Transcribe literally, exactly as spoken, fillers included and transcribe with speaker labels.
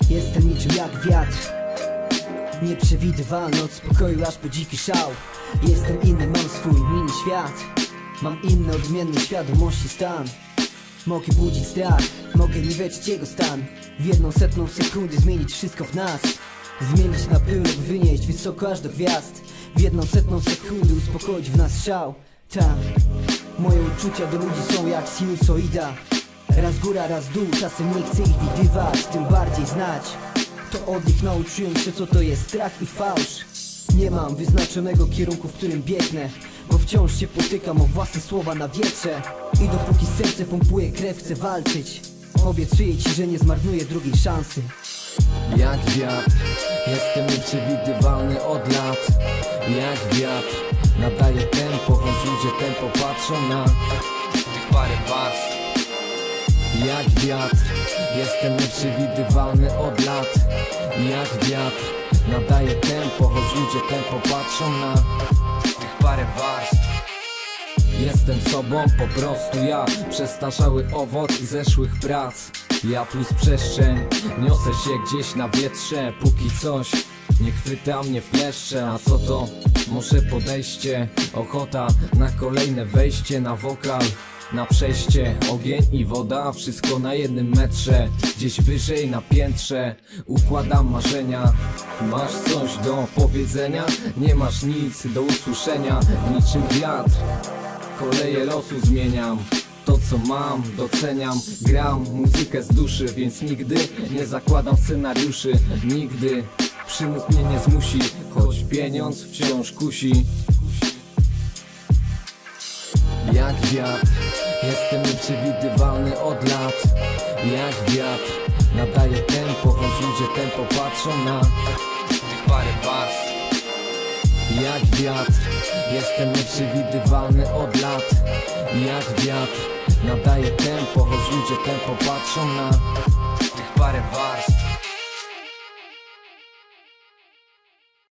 Speaker 1: Jestem niczym jak wiatr, nieprzewidywalny od spokoju aż po dziki szał. Jestem inny, mam swój mini świat. Mam inny, odmienny świadomości stan. Mogę budzić strach, mogę niweczyć jego stan. W jedną setną sekundy zmienić wszystko w nas. Zmienić na pył lub wynieść wysoko aż do gwiazd. W jedną setną sekundy uspokoić w nas szał. Ta, moje uczucia do ludzi są jak sinusoida. Raz góra, raz dół, czasem nie chcę ich widywać, tym bardziej znać. To od nich nauczyłem się, co to jest strach i fałsz. Nie mam wyznaczonego kierunku, w którym biegnę, bo wciąż się potykam o własne słowa na wietrze. I dopóki serce pompuje krew, chcę walczyć. Obiecuję ci, że nie zmarnuję drugiej szansy.
Speaker 2: Jak wiatr, jestem nieprzewidywalny od lat. Jak wiatr, nadaję tempo, choć ludzie tempo patrzą na tych parę warstw. Jak wiatr, jestem nieprzewidywalny od lat. Jak wiatr, nadaję tempo, choć ludzie tempo patrzą na tych parę warstw. Jestem sobą po prostu ja, przestarzały owoc i zeszłych prac. Ja plus przestrzeń, niosę się gdzieś na wietrze. Póki coś nie chwyta mnie w kleszcze. A co to? Może podejście, ochota na kolejne wejście, na wokal, na przejście, ogień i woda, wszystko na jednym metrze. Gdzieś wyżej na piętrze układam marzenia. Masz coś do powiedzenia? Nie masz nic do usłyszenia. Niczym wiatr, koleje losu zmieniam. To co mam, doceniam, gram muzykę z duszy, więc nigdy nie zakładam scenariuszy. Nigdy przymus mnie nie zmusi, choć pieniądz wciąż kusi. Jak wiatr, jestem nieprzewidywalny od lat. Jak wiatr, nadaję tempo, choć ludzie tempo patrzą na tych parę warstw. Jak wiatr, jestem nieprzewidywalny od lat. Jak wiatr, nadaję tempo, choć ludzie tempo patrzą na tych parę warstw.